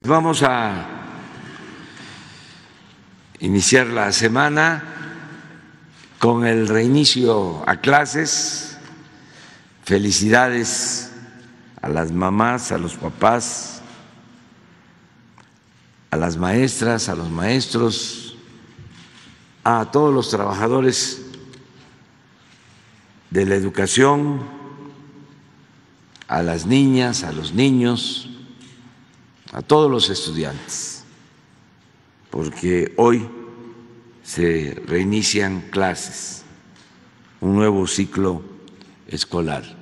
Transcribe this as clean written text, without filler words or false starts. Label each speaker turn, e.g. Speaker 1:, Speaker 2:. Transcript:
Speaker 1: Vamos a iniciar la semana con el reinicio a clases. Felicidades a las mamás, a los papás, a las maestras, a los maestros, a todos los trabajadores de la educación, a las niñas, a los niños, a todos los estudiantes, porque hoy se reinician clases, un nuevo ciclo escolar.